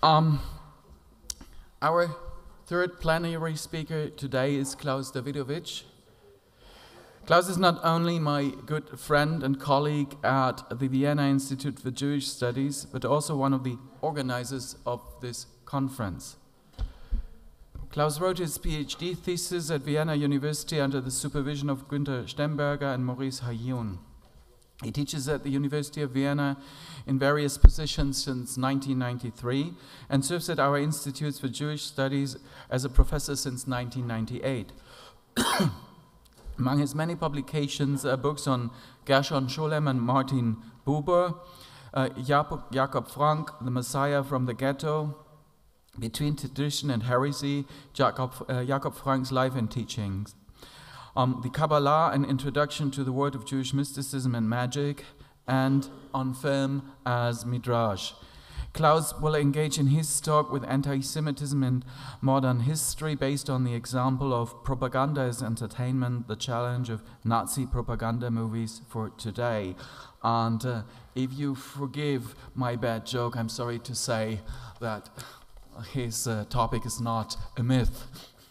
Our third plenary speaker today is Klaus Davidovich. Klaus is not only my good friend and colleague at the Vienna Institute for Jewish Studies, but also one of the organizers of this conference. Klaus wrote his PhD thesis at Vienna University under the supervision of Günter Stemberger and Maurice Hayun. He teaches at the University of Vienna in various positions since 1993 and serves at our Institutes for Jewish Studies as a professor since 1998. Among his many publications are books on Gershon Scholem and Martin Buber, Jakob Frank, The Messiah from the Ghetto, Between Tradition and Heresy, Jakob Frank's Life and Teachings, the Kabbalah, an Introduction to the World of Jewish Mysticism and Magic, and on film as Midrash. Klaus will engage in his talk with anti-Semitism and modern history based on the example of propaganda as entertainment, the challenge of Nazi propaganda movies for today. And if you forgive my bad joke, I'm sorry to say that his topic is not a myth.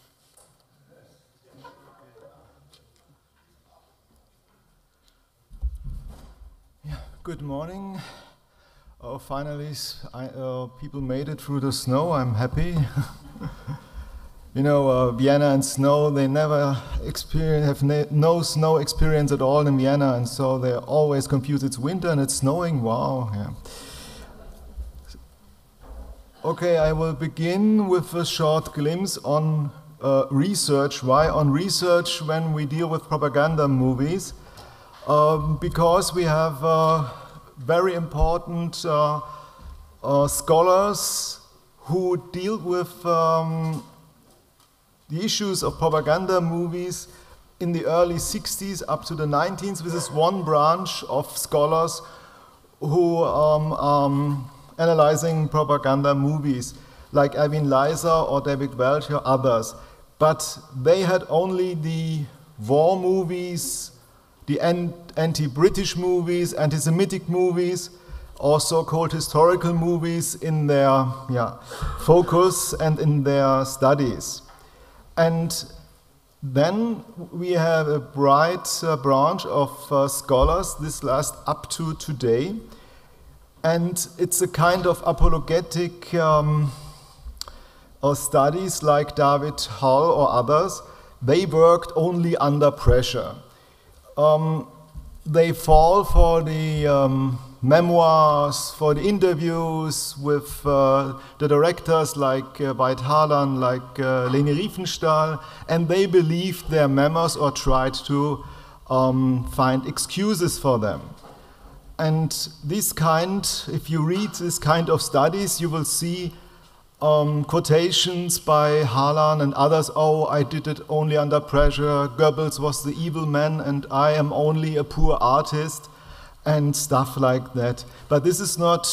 Good morning. Finally, people made it through the snow. I'm happy. You know, Vienna and snow, they never have no snow experience at all in Vienna, and so they're always confused. It's winter and it's snowing. Wow. Yeah. Okay, I will begin with a short glimpse on research. Why on research when we deal with propaganda movies? Because we have very important scholars who deal with the issues of propaganda movies in the early 60s up to the 19th. This is one branch of scholars who analyzing propaganda movies, like Erwin Leiser or David Welch or others. But they had only the war movies, the anti-British movies, anti-Semitic movies, or so-called historical movies in their focus and in their studies. And then we have a bright branch of scholars, this lasts up to today, and it's a kind of apologetic studies like David Hull or others. They worked only under pressure. They fall for the memoirs, for the interviews with the directors like Veit Harlan, like Leni Riefenstahl, and they believed their memoirs or tried to find excuses for them. And this kind, if you read this kind of studies, you will see quotations by Harlan and others. Oh, I did it only under pressure. Goebbels was the evil man and I am only a poor artist and stuff like that. But this is not,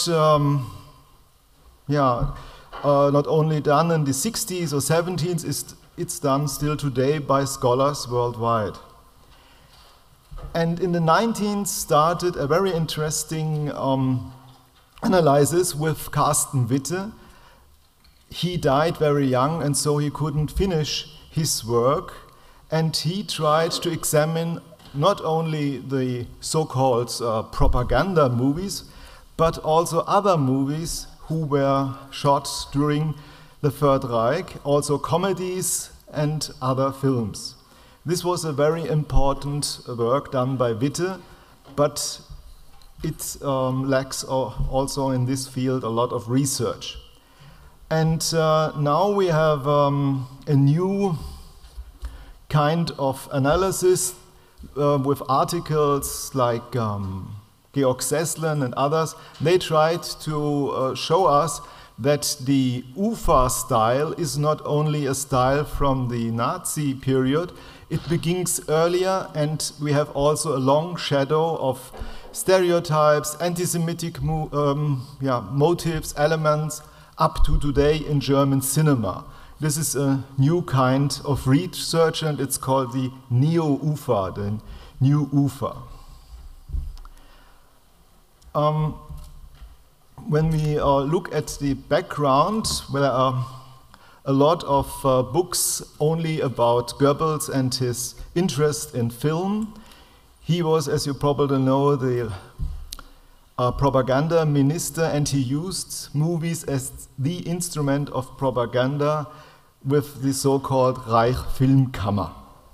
not only done in the 60s or 70s, it's done still today by scholars worldwide. And in the 19th started a very interesting analysis with Carsten Witte. He died very young, and so he couldn't finish his work. And he tried to examine not only the so-called propaganda movies, but also other movies who were shot during the Third Reich, also comedies and other films. This was a very important work done by Witte, but it lacks also in this field a lot of research. And now we have a new kind of analysis with articles like Georg Sesslen and others. They tried to show us that the UFA style is not only a style from the Nazi period, it begins earlier, and we have also a long shadow of stereotypes, anti-Semitic motives, elements, up to today in German cinema. This is a new kind of research, and it's called the Neo-UFA, the new UFA. when we look at the background, there are a lot of books only about Goebbels and his interest in film. He was, as you probably know, the propaganda minister, and he used movies as the instrument of propaganda with the so-called Reich Filmkammer.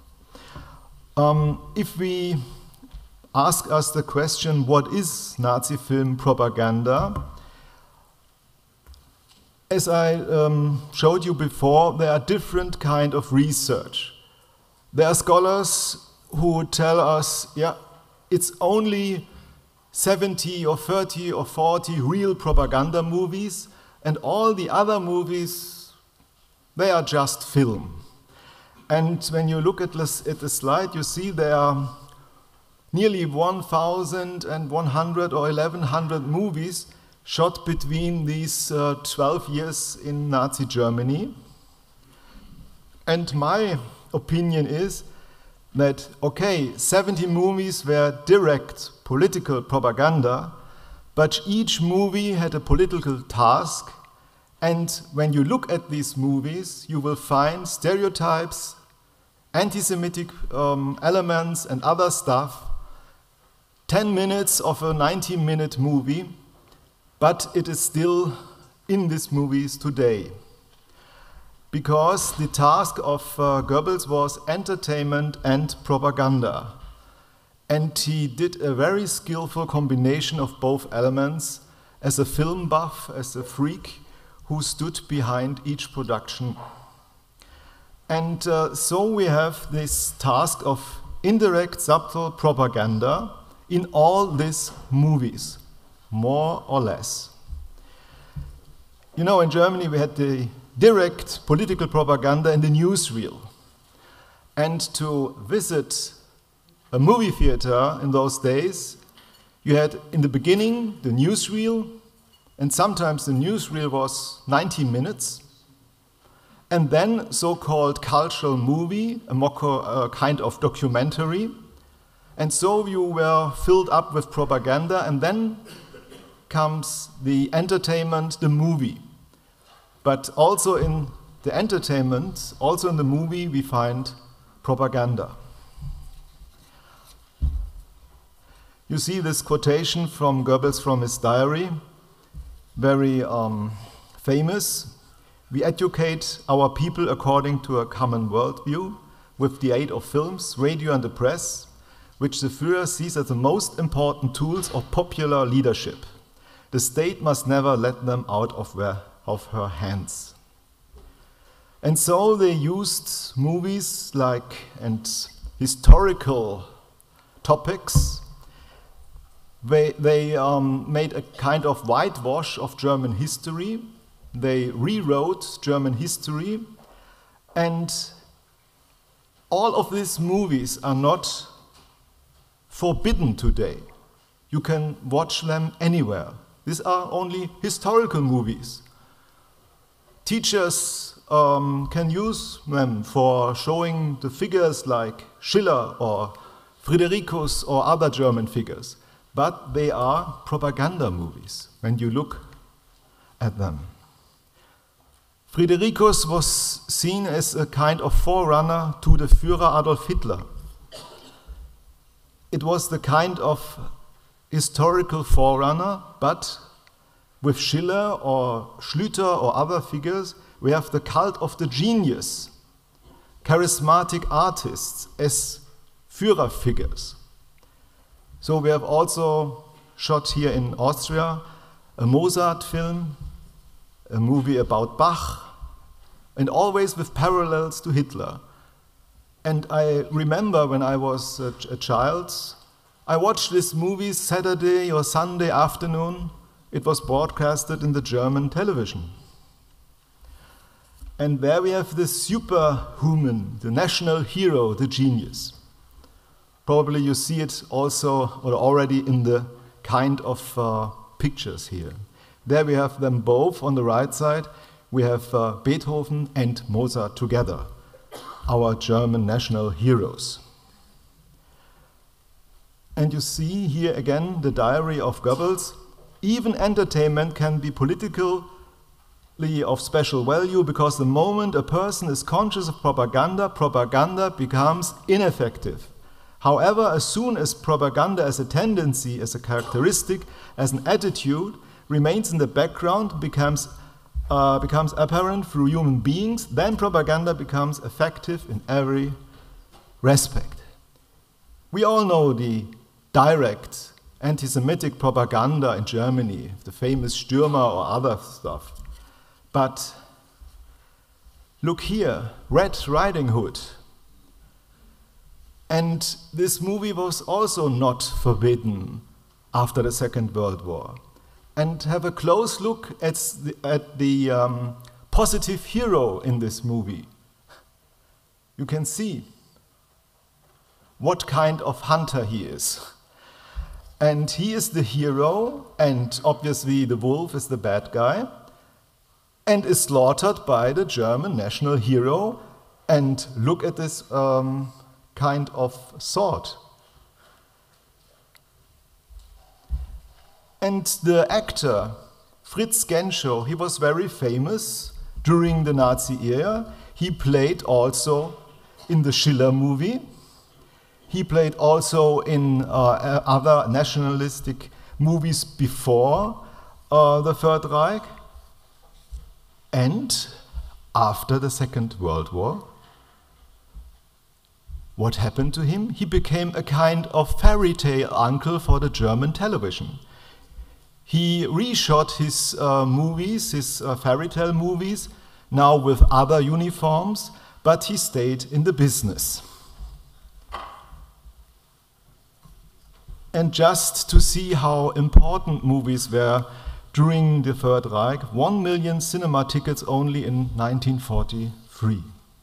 If we ask us the question, what is Nazi film propaganda? As I showed you before, there are different kinds of research. There are scholars who tell us, yeah, it's only 70 or 30 or 40 real propaganda movies, and all the other movies, they are just film. And when you look at the slide, you see there are nearly 1,100 or 1,100 movies shot between these 12 years in Nazi Germany. And my opinion is that, okay, 70 movies were direct political propaganda, but each movie had a political task, and when you look at these movies, you will find stereotypes, anti-Semitic elements and other stuff. 10 minutes of a 90-minute movie, but it is still in these movies today. Because the task of Goebbels was entertainment and propaganda. And he did a very skillful combination of both elements as a film buff, as a freak who stood behind each production. And so we have this task of indirect, subtle propaganda in all these movies, more or less. You know, in Germany we had the direct political propaganda in the newsreel. And to visit a movie theater in those days, you had in the beginning the newsreel, and sometimes the newsreel was 90 minutes, and then so-called cultural movie, a kind of documentary, and so you were filled up with propaganda, and then comes the entertainment, the movie. But also in the entertainment, also in the movie, we find propaganda. You see this quotation from Goebbels from his diary, very famous. We educate our people according to a common worldview with the aid of films, radio and the press, which the Führer sees as the most important tools of popular leadership. The state must never let them out of her hands. And so they used movies and historical topics. They made a kind of whitewash of German history. They rewrote German history. And all of these movies are not forbidden today. You can watch them anywhere. These are only historical movies. Teachers can use them for showing the figures like Schiller or Fridericus or other German figures. But they are propaganda movies when you look at them. Fridericus was seen as a kind of forerunner to the Führer Adolf Hitler. It was the kind of historical forerunner, but with Schiller or Schlüter or other figures, we have the cult of the genius, charismatic artists as Führer figures. So we have also shot here in Austria a Mozart film, a movie about Bach, and always with parallels to Hitler. And I remember when I was a child, I watched this movie Saturday or Sunday afternoon. It was broadcasted in the German television. And there we have the superhuman, the national hero, the genius. Probably you see it also or already in the kind of pictures here. There we have them both on the right side. We have Beethoven and Mozart together, our German national heroes. And you see here again the diary of Goebbels. even entertainment can be politically of special value, because the moment a person is conscious of propaganda, propaganda becomes ineffective. However, as soon as propaganda as a tendency, as a characteristic, as an attitude, remains in the background, becomes apparent through human beings, then propaganda becomes effective in every respect. We all know the direct anti-Semitic propaganda in Germany, the famous Stürmer or other stuff. But look here, Red Riding Hood. And this movie was also not forbidden after the Second World War. And have a close look at the positive hero in this movie. You can see what kind of hunter he is. And he is the hero, and obviously the wolf is the bad guy, and is slaughtered by the German national hero. And look at this kind of sword. And the actor, Fritz Genschow, he was very famous during the Nazi era. He played also in the Schiller movie. He played also in other nationalistic movies before the Third Reich. And after the Second World War, what happened to him? He became a kind of fairy tale uncle for the German television. He reshot his movies, his fairy tale movies, now with other uniforms, but he stayed in the business. And just to see how important movies were during the Third Reich, 1 million cinema tickets only in 1943.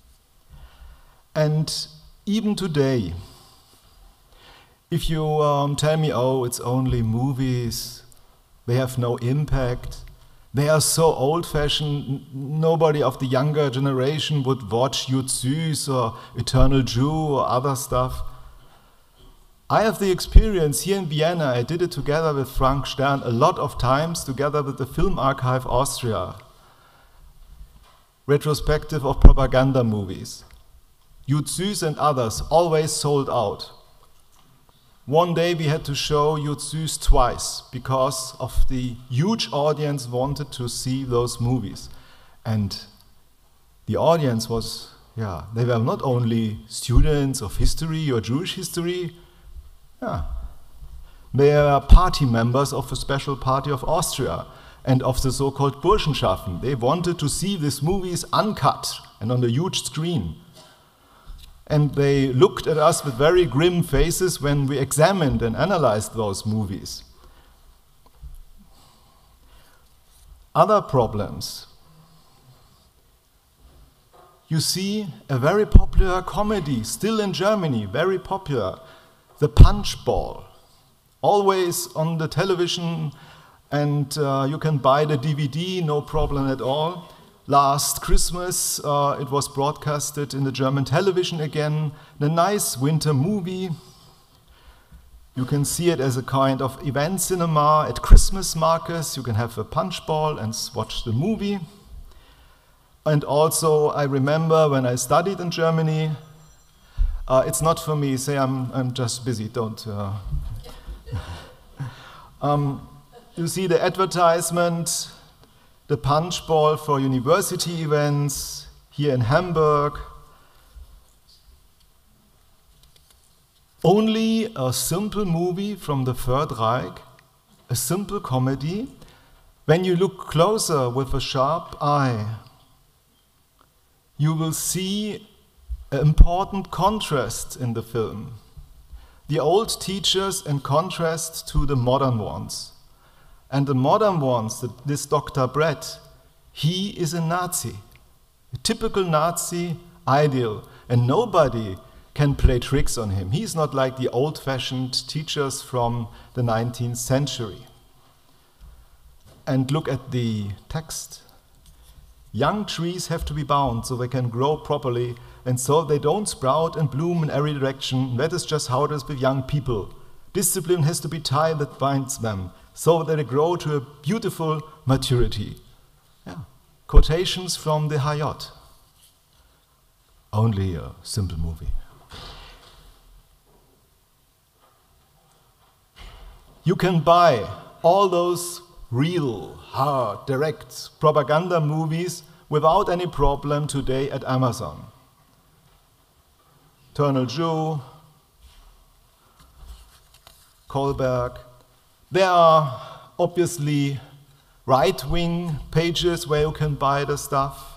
And even today, if you tell me, oh, it's only movies, they have no impact, they are so old-fashioned, nobody of the younger generation would watch Jude Süß or Eternal Jew or other stuff. I have the experience here in Vienna. I did it together with Frank Stern a lot of times, together with the Film Archive Austria. Retrospective of propaganda movies. Jude Süß and others always sold out. One day we had to show Jude Süß twice because of the huge audience wanted to see those movies. And the audience was, they were not only students of history or Jewish history, they are party members of a special party of Austria and of the so-called Burschenschaften. They wanted to see these movies uncut and on a huge screen. And they looked at us with very grim faces when we examined and analyzed those movies. Other problems. You see a very popular comedy, still in Germany, very popular. The Punchball, always on the television, and you can buy the DVD, no problem at all. Last Christmas it was broadcasted in the German television again, a nice winter movie. You can see it as a kind of event cinema at Christmas markets. You can have a Punchball and watch the movie. And also I remember when I studied in Germany, it's not for me, say I'm just busy, don't. You see the advertisement, the Punchball for university events here in Hamburg. Only a simple movie from the Third Reich, a simple comedy. When you look closer with a sharp eye, you will see an important contrast in the film. The old teachers in contrast to the modern ones. And the modern ones, this Dr. Brett, he is a Nazi, a typical Nazi ideal, and nobody can play tricks on him. He's not like the old-fashioned teachers from the 19th century. And look at the text. Young trees have to be bound so they can grow properly and so they don't sprout and bloom in every direction. That is just how it is with young people. Discipline has to be tie that binds them, so that they grow to a beautiful maturity. Yeah. Quotations from the Hayat. Only a simple movie. You can buy all those real, hard, direct propaganda movies without any problem today at Amazon. Eternal Jew, Kohlberg. There are obviously right-wing pages where you can buy the stuff.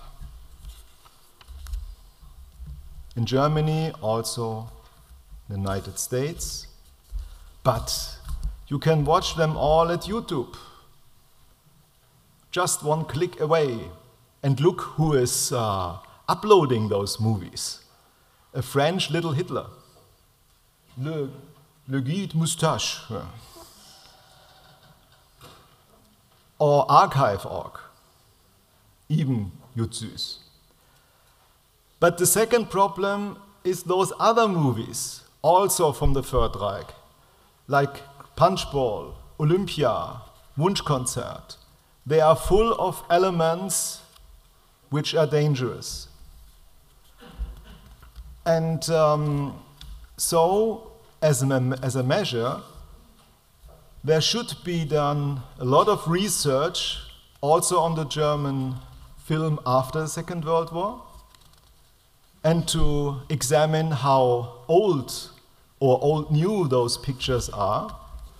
In Germany, also in the United States. But you can watch them all at YouTube. Just one click away. And look who is uploading those movies. A French little Hitler. Le Guide Moustache. Yeah. Or Archive.org. Even Jutsus. But the second problem is those other movies, also from the Third Reich, like Punchball, Olympia, Wunschkonzert. They are full of elements which are dangerous. And so, as a measure, there should be done a lot of research also on the German film after the Second World War, and to examine how old or old new those pictures are.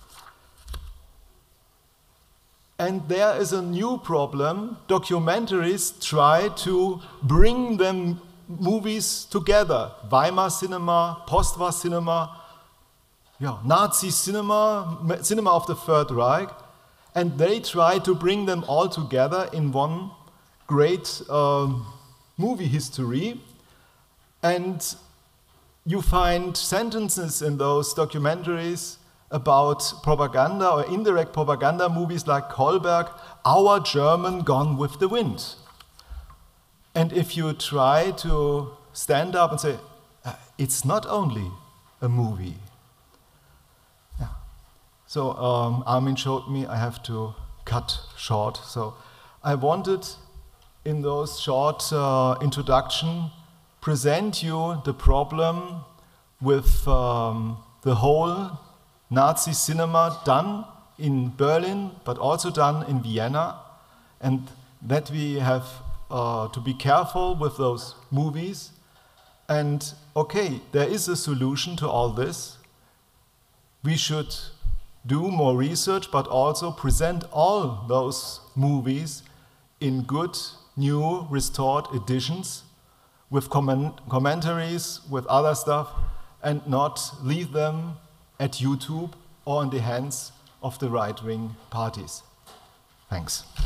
And there is a new problem. Documentaries try to bring them movies together. Weimar cinema, post-war cinema, yeah, Nazi cinema, cinema of the Third Reich. And they try to bring them all together in one great movie history. And you find sentences in those documentaries about propaganda or indirect propaganda movies like Kohlberg, Our German Gone with the Wind. And if you try to stand up and say, it's not only a movie. Yeah. So Armin showed me I have to cut short. So I wanted in those short introduction present you the problem with the whole Nazi cinema done in Berlin, but also done in Vienna, and that we have to be careful with those movies. And okay, there is a solution to all this. We should do more research, but also present all those movies in good, new, restored editions with commentaries, with other stuff, and not leave them at YouTube or in the hands of the right-wing parties. Thanks.